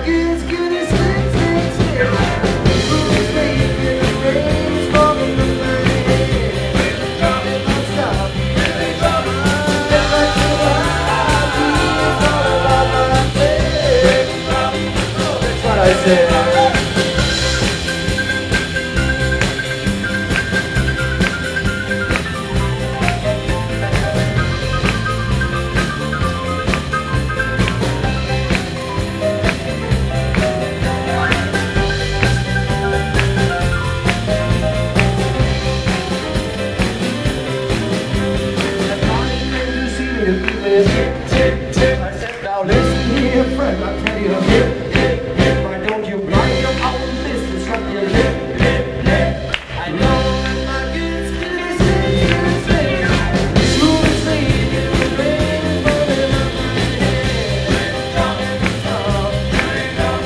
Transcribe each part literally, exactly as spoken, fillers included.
I said, now listen here, friend, I tell you, why don't you mind your own business from your lip, lip, lip? I know my kids can listen, listen, smooth and sweet, the rain is falling on my head, talking to song, turning up,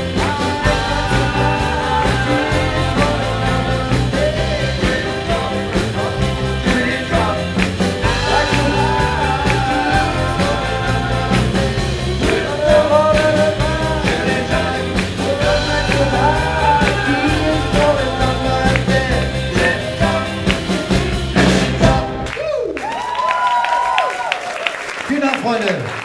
Vielen Dank, Freunde.